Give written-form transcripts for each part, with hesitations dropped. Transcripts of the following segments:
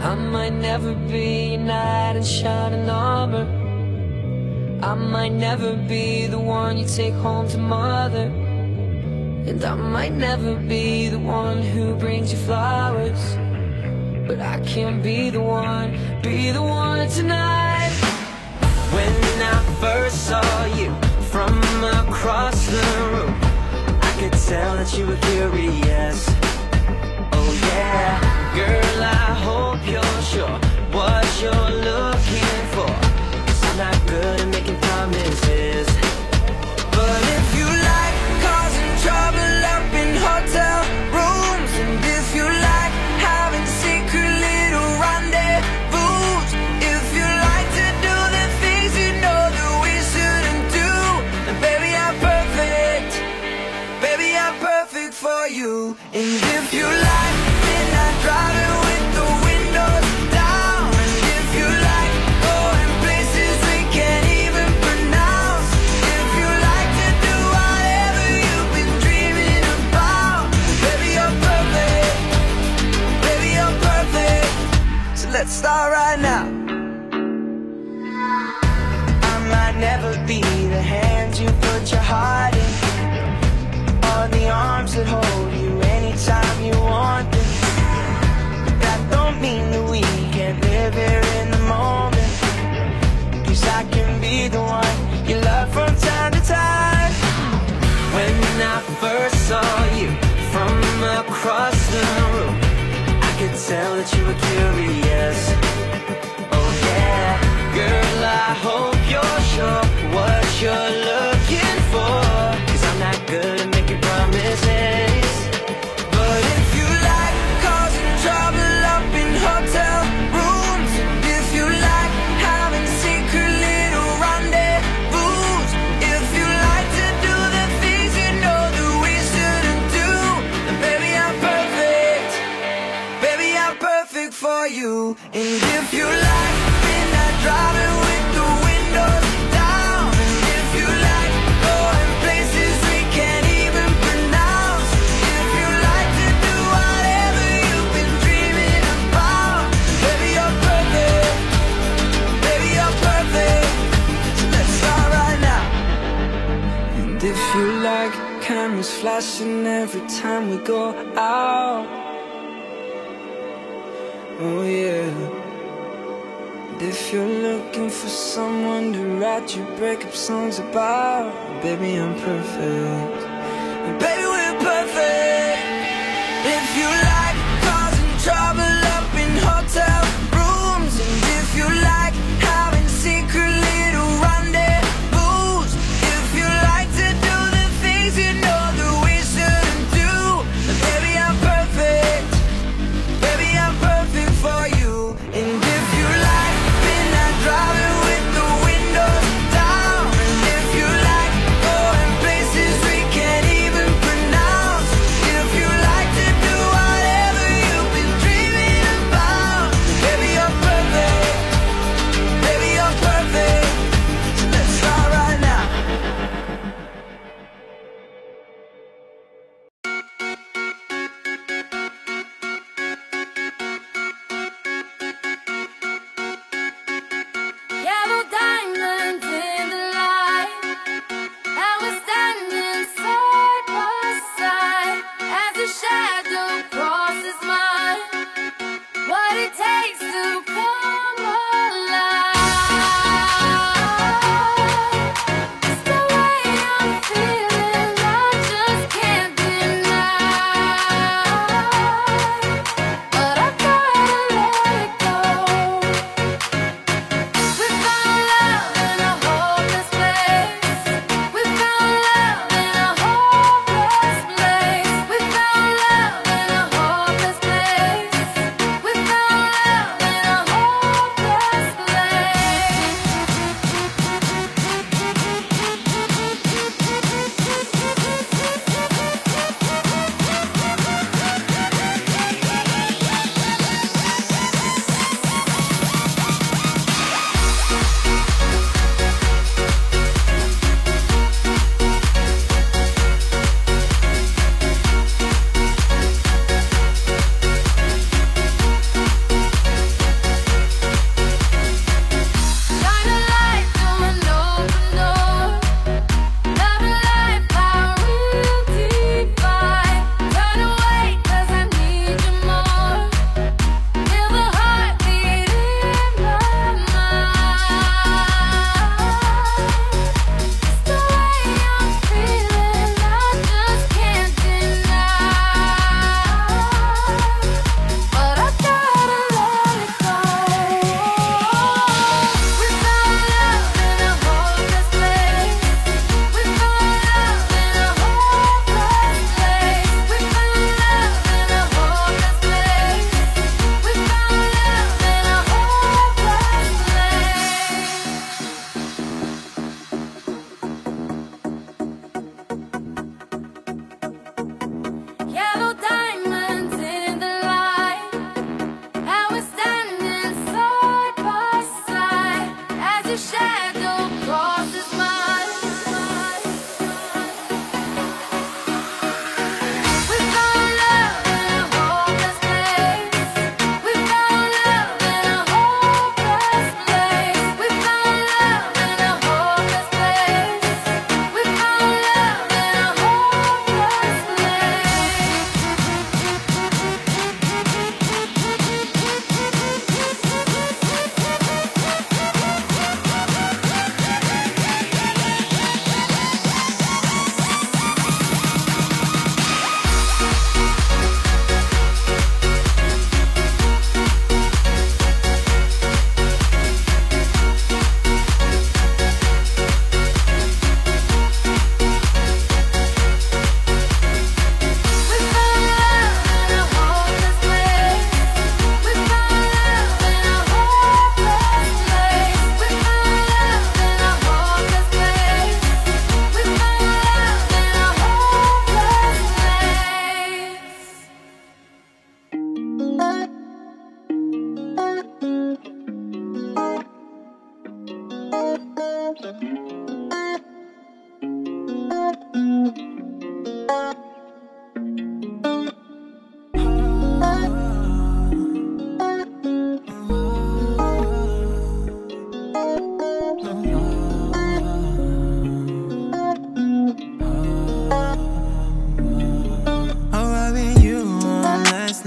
I might never be a knight in shining armor. I might never be the one you take home to mother. And I might never be the one who brings you flowers, but I can be the one tonight. When I first saw you from across the room, I could tell that you were curious. Oh yeah, girl, I hope you're sure what you're looking for, 'cause I'm not good at making promises. But if you like causing trouble up in hotel rooms, and if you like having secret little rendezvous, if you like to do the things you know that we shouldn't do, then baby, I'm perfect. Baby, I'm perfect for you. And if you like midnight driving with the windows down, and if you like going places we can't even pronounce, if you like to do whatever you've been dreaming about, baby, you're perfect. Baby, you're perfect. So let's start right now. I might never be the hand you put your heart in, or the arms that hold you anytime you want them. But that don't mean that we can't live here in the moment, 'cause I can be the one you love from time to time. When I first saw you from across the room, I could tell that you were curious. Oh yeah, girl, I hope you're sure what you're looking for, 'cause I'm not good at making promises. But if you like causing trouble up in hotel rooms, and if you like having secret little rendezvous, if you like to do the things you know that we shouldn't do, then baby, I'm perfect. Baby, I'm perfect for you. And if you like midnight driving with the windows down, and if you like going places we can't even pronounce, if you like to do whatever you've been dreaming about, baby, you're perfect. Baby, you're perfect. So let's start right now. And if you like cameras flashing every time we go out, oh yeah. And if you're looking for someone to write your breakup songs about, baby, I'm perfect. And baby, we're perfect. If you like causing trouble up in hotel rooms, and if you like having secret little rendezvous, if you like to do the things you know that we shouldn't do, then baby, I'm perfect. Baby, I'm perfect for you. And if you like midnight driving with the windows down, and if you like going places we can't even pronounce,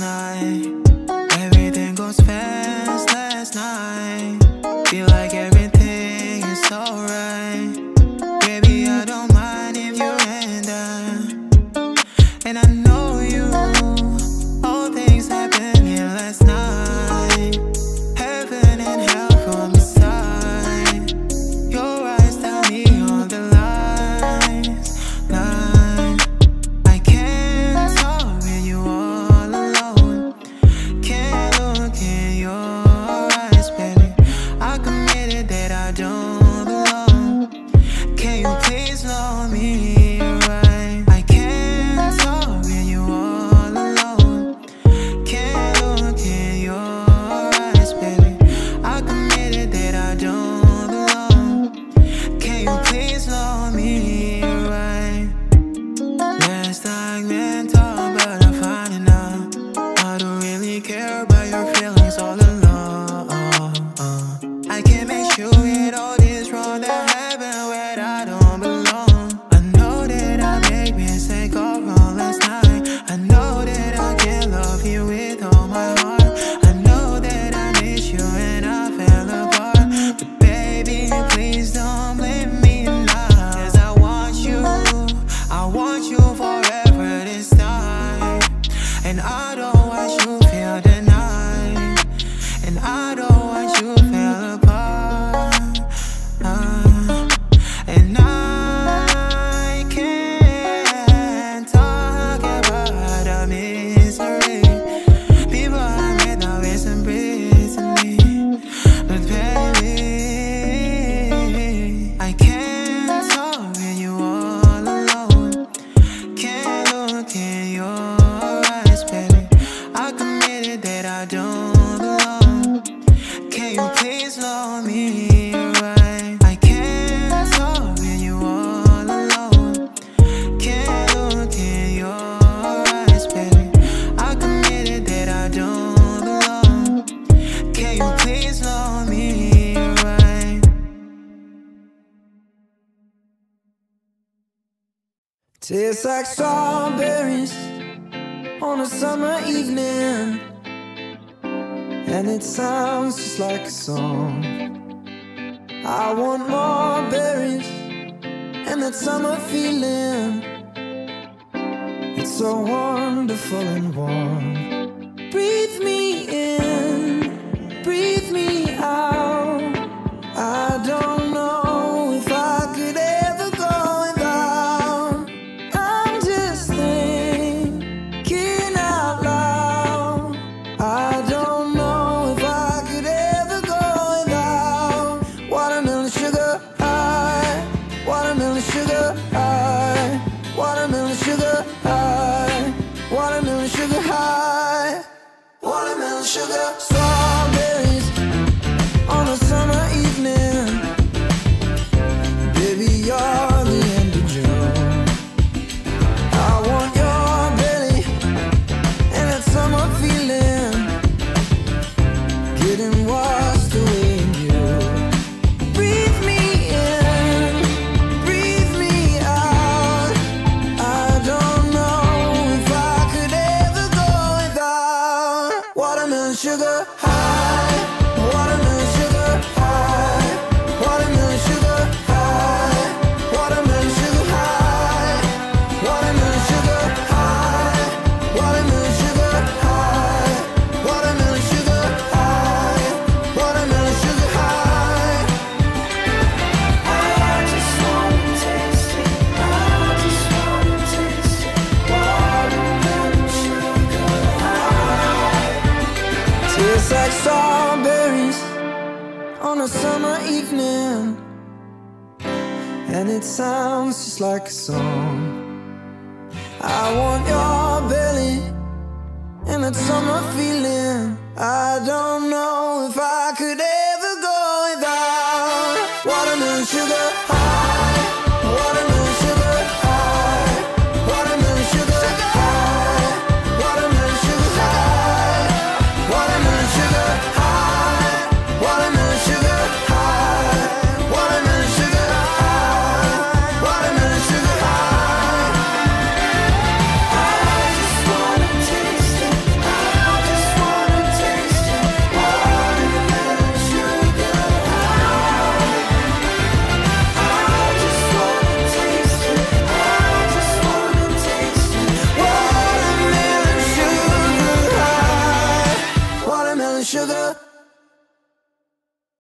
night. Everything goes fast last night. Feel like everything is alright. Baby, I don't mind if you and I know you. All things happened here last night. Heaven and hell from your side. Your eyes tell me all the lies. I can't talk with you all alone. Can't look in your eyes, baby. I committed that I don't belong. Can you please love me right? I can't talk with you all alone. Can't look in your eyes, baby. I committed that I don't belong. Can you please love me right? Last time meant talk, but I find it now. I don't really care about your feelings all along. I can't make you with all this wrong that happened where I don't belong. I know that I made mistakes all wrong last night. I know that I can't love you with all my heart. I know that I miss you and I fell apart. But baby, please don't blame me now. 'Cause I want you forever this time. And I don't want you feel denied. And I don't want you feel apart. And I can't talk about our misery. People I met now isn't me. But baby, I can't talk with you all alone. Can't look in your eyes, baby. I committed that I don't belong. Can you please love me right? I can't talk with you all alone. Can't look in your eyes, baby. I committed that I don't belong. Can you please love me right? Tastes like strawberries on a summer evening, and it sounds just like a song. I want more berries and that summer feeling. It's so wonderful and warm. Breathe me in, breathe me out. I don't know if I could ever go without. I'm just thinking out loud. I don't know if I could ever go without. Watermelon sugar high, watermelon sugar high, watermelon sugar high, watermelon sugar high, watermelon sugar. Strawberries on a summer evening. Baby, you're the end of June. I want your belly and that summer feeling, getting washed away in you. Breathe me in, breathe me out. I don't know if I could ever go without. Watermelon sugar high, watermelon sugar high, watermelon sugar high, watermelon sugar high, watermelon sugar high, watermelon sugar high, watermelon sugar high, watermelon sugar high. I just wanna taste it, I just wanna taste it. Watermelon sugar high. Tastes like strawberries on a summer evening, and it sounds just like a song. I want your belly and that summer feeling. I don't know if I could ever go without. Watermelon sugar high, watermelon sugar high, watermelon sugar high, watermelon sugar high, watermelon sugar high, watermelon sugar high, watermelon sugar high, watermelon sugar high. I just wanna taste it. sugar.